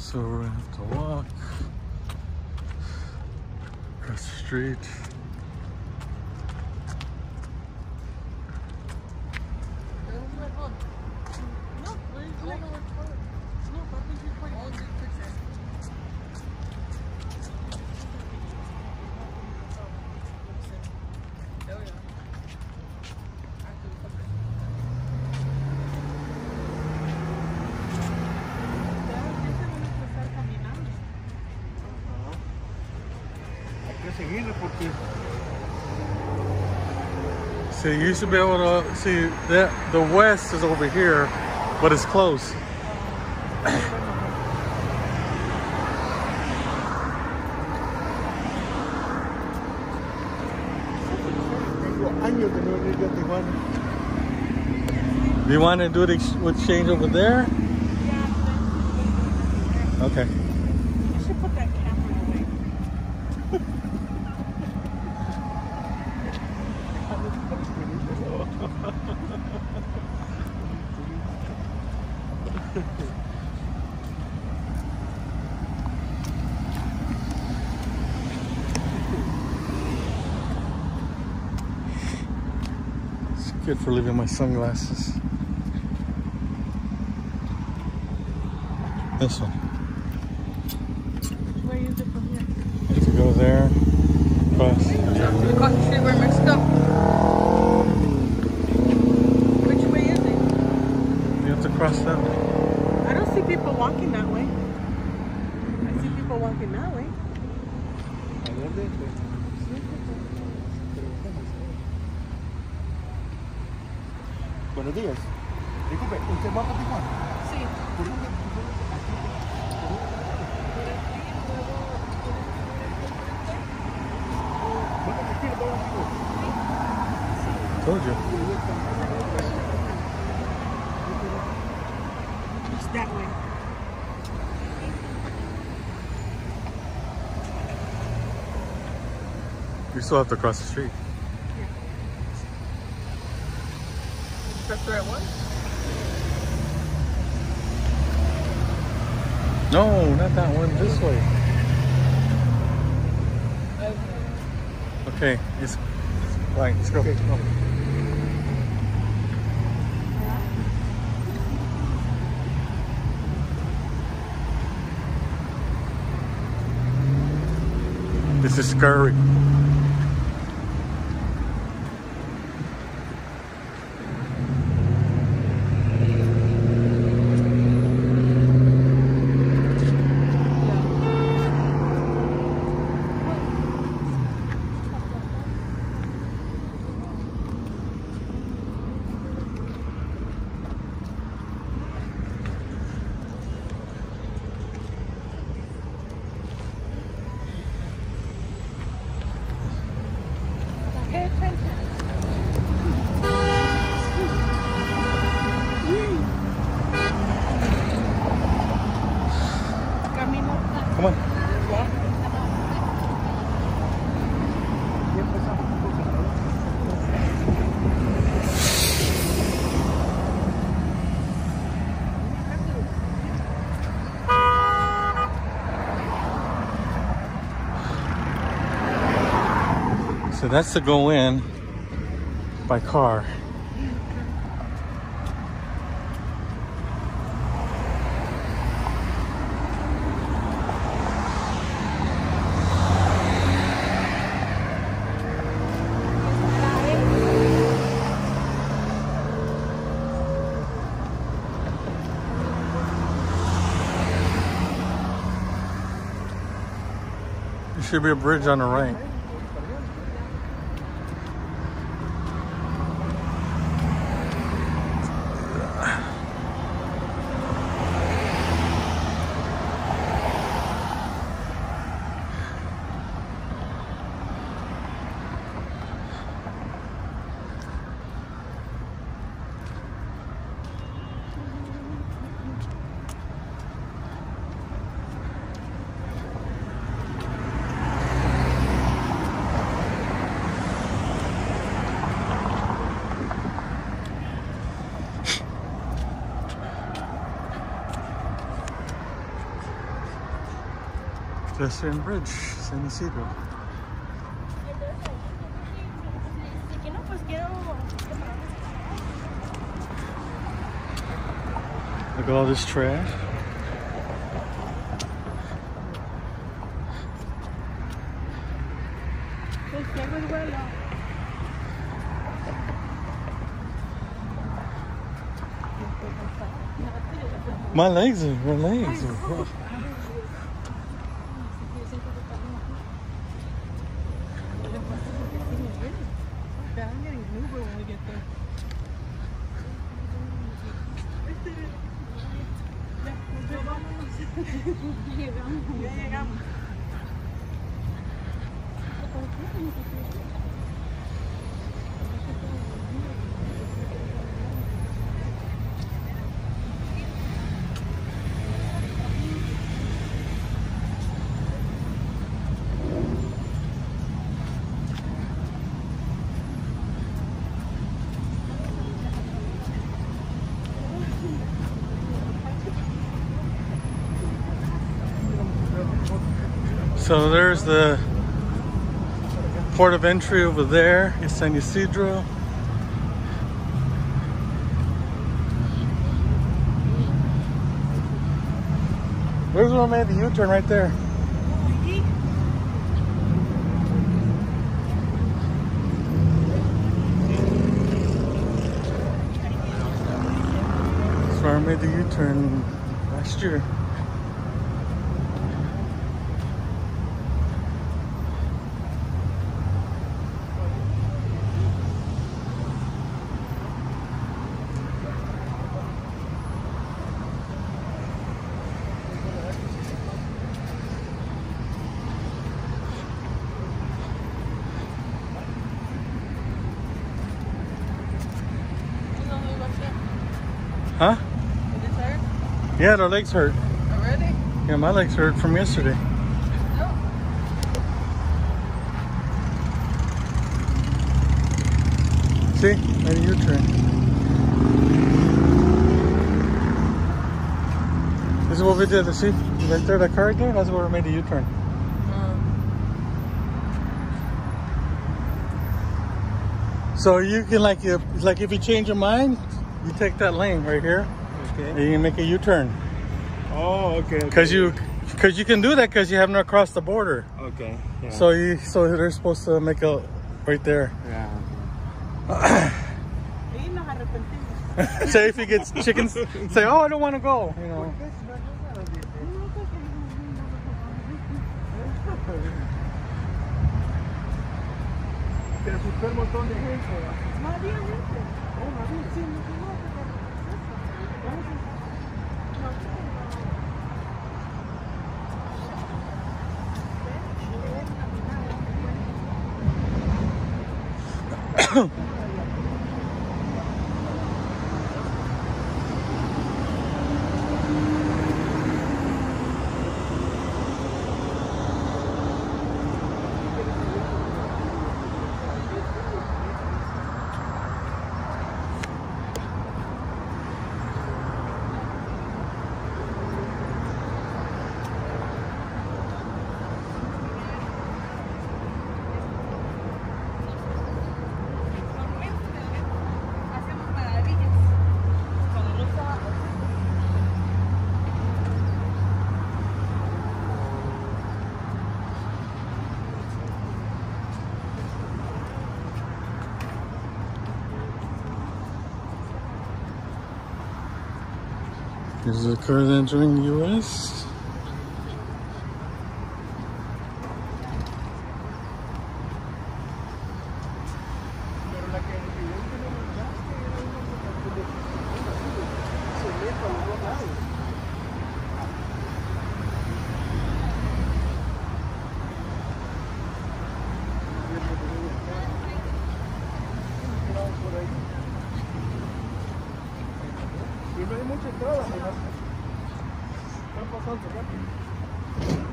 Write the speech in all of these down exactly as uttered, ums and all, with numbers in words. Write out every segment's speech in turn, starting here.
So we're gonna have to walk across the street. See, you used to be able to see that the west is over here, but it's close. Do you want to do the exchange over there? Okay. You should put that camera away. It's good for leaving my sunglasses. This one. Where is it from here? I have to go there. Cross. Across the street, we're mixed up. Which way is it? You have to cross that way. I don't see people walking that way. I see people walking that way. Buenos días. Disculpe, ¿usted va a Tijuana? Sí. Told you. It's that way. You still have to cross the street. Yeah. That's the right one? No, not that one. This way. Okay, it's fine. Let's go. Okay, no. This is scary. Come on. So that's to go in by car. There should be a bridge on the right. Pedestrian Bridge, San Isidro. Look at all this trash. My legs are, my legs are rough. I'm getting an Uber when we get there. Ya llegamos. So there's the port of entry over there. It's San Isidro. There's where I made the U-turn right there. That's where I made the U-turn last year. Huh? Did this hurt? Yeah, their legs hurt. Already? Yeah, my legs hurt from yesterday. No. See? Made a U-turn. This is what we did. See? Right there, that car right there? That's where we made the U-turn. So you can like, if, like if you change your mind, you take that lane right here. Okay. And you can make a U-turn. Oh, okay. Cause you, cause you can do that because you haven't crossed the border. Okay. Yeah. So you, so they're supposed to make a right there. Yeah. Say if he gets chickens, say, oh, I don't want to go. You know. Te asustó el montón de gente. No había gente. Oh, no había. Sí, no, This is a car entering the U S Y no hay mucha entrada, mira. Están pasando rápido.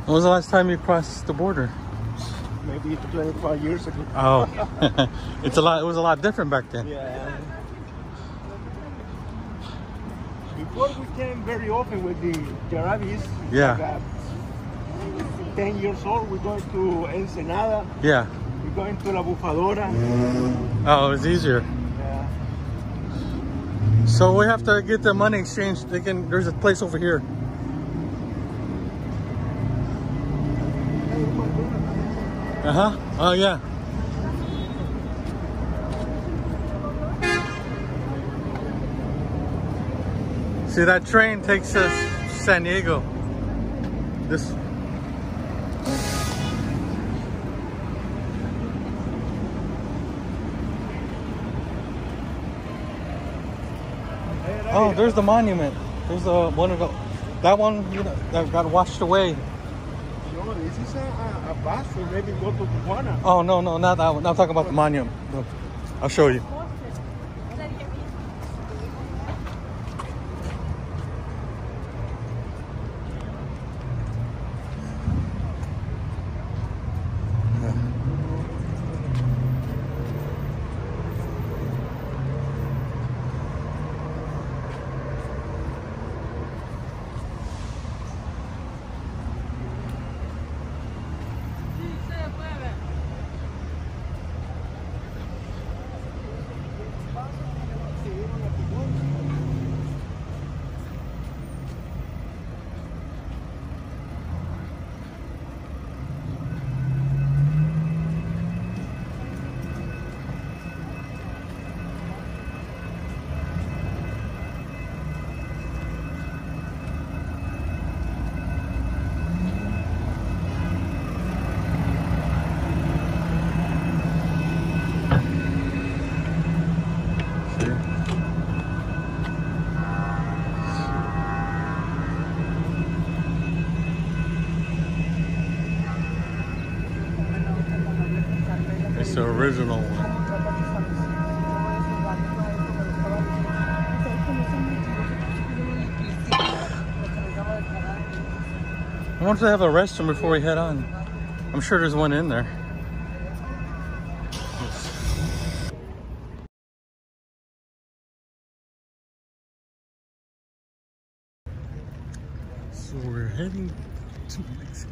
When was the last time you crossed the border? Maybe twenty-five years ago. Oh, it's a lot. It was a lot different back then. Yeah. Before we came very often with the Jarabis. Yeah. Like, uh, ten years old, we're going to Ensenada. Yeah. We're going to La Bufadora. Oh, it was easier. Yeah. So we have to get the money exchanged. They can. There's a place over here. Uh huh. Oh yeah. See, that train takes us to San Diego. This. Oh, there's the monument. There's uh, one of the, that one, you know, that got washed away. No, this is a, a, a bus for maybe go to Tijuana. Oh no, no, not that one. I'm talking about the monument. Look, I'll show you. It's the original one. I want to have a restroom before we head on. I'm sure there's one in there. So we're heading to Mexico.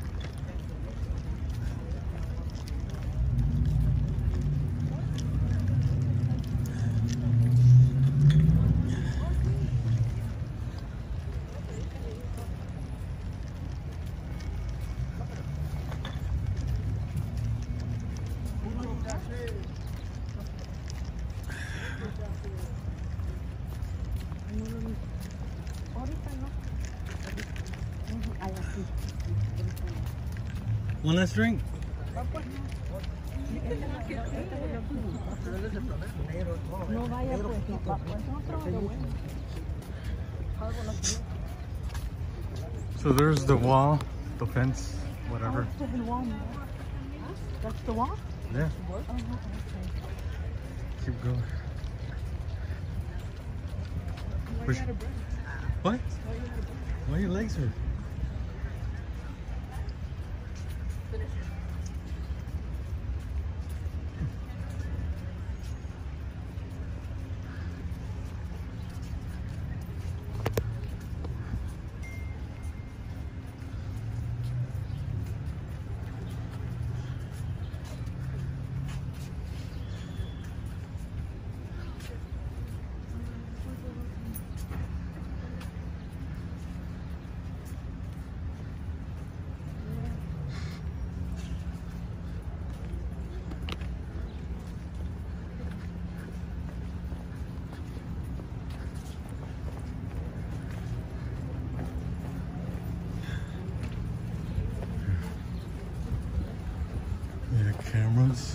One last drink. So there's the wall, the fence, whatever. That's the wall? Yeah. Keep going. Which, what? Why your legs hurt? Yeah, cameras.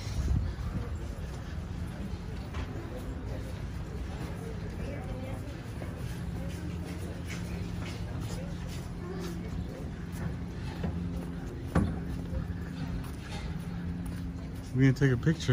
We're gonna take a picture.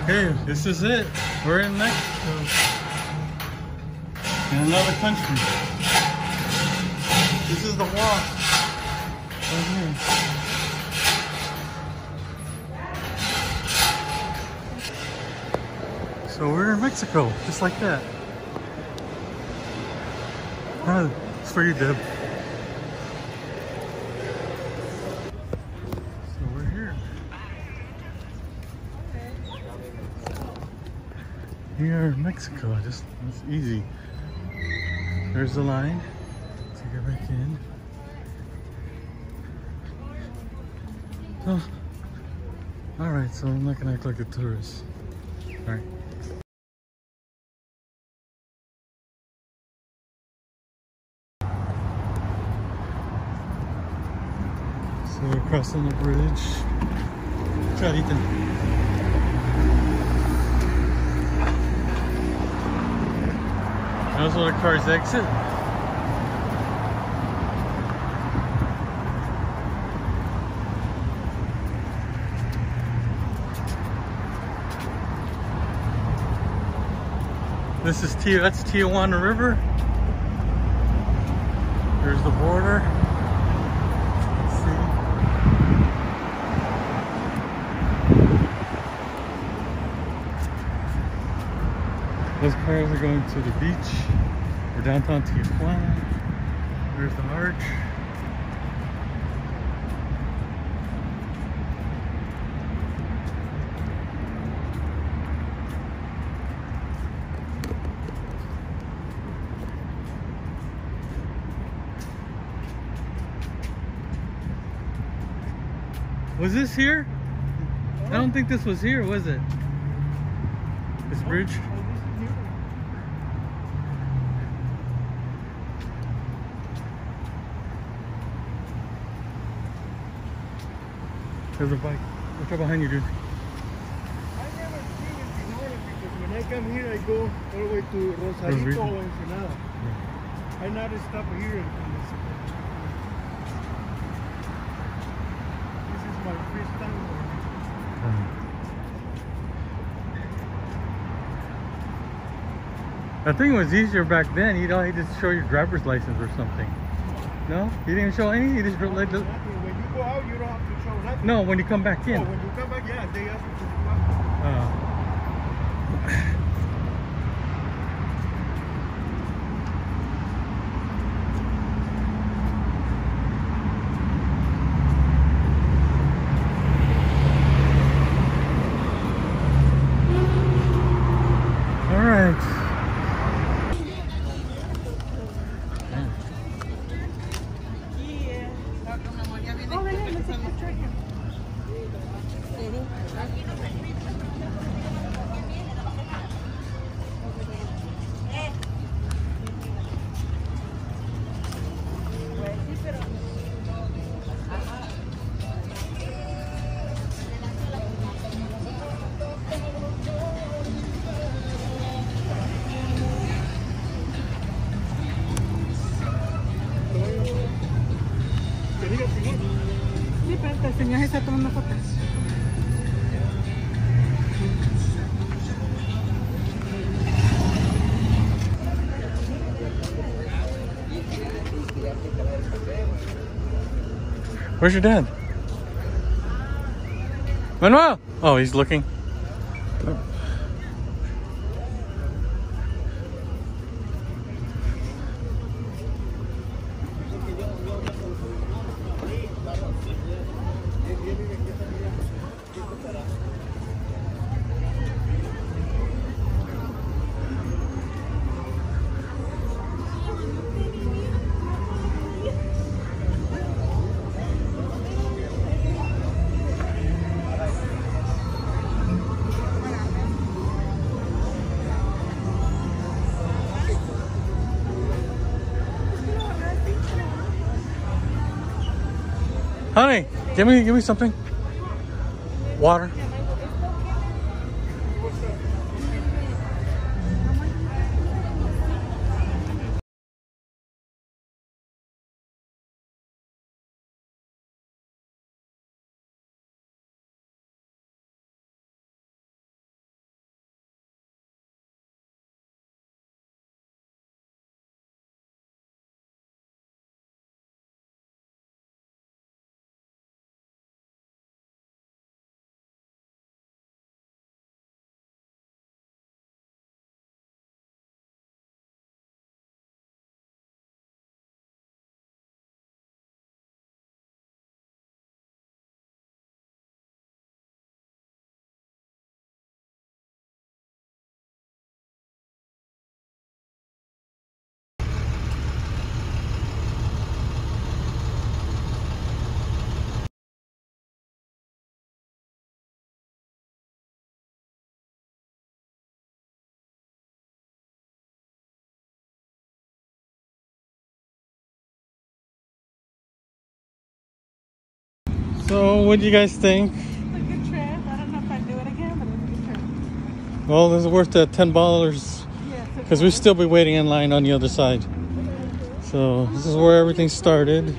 Okay, this is it. We're in Mexico. In another country. This is the walk. Right here. So we're in Mexico, just like that. Oh, it's for you, Deb. So we're here. Here in Mexico, just it's easy. There's the line to get back in. Oh, all right. So I'm not gonna act like a tourist. All right. So we're crossing the bridge. Charita. That's where the cars exit. This is Tia, that's Tijuana River. There's the border. Let's see. Those cars are going to the beach. We're downtown Tijuana. There's the arch. Was this here? I don't think this was here, was it? This bridge? There's a bike. Watch out behind you, dude. I never seen it before because when I come here, I go all the way to Rosarito or Ensenada. Yeah. I never stop here. In this. This is my first time. I think it was easier back then. You know, he just show your driver's license or something. No, he didn't show any. He just No, let the. when you go out, you don't have to show nothing. No, when you come back in. Oh, when you come back, yeah, they ask you to come out. Uh, all right. Oh, they have a picture here. Sí, pero el señor se está tomando fotos. Where's your dad? Manuel! Oh, he's looking. Honey, give me give me something. Water. So, what do you guys think? It's a good trip. I don't know if I'd do it again, but it's a good trip. Well, this is worth the ten dollars Yeah, because we'll still be waiting in line on the other side. So, this is where everything started.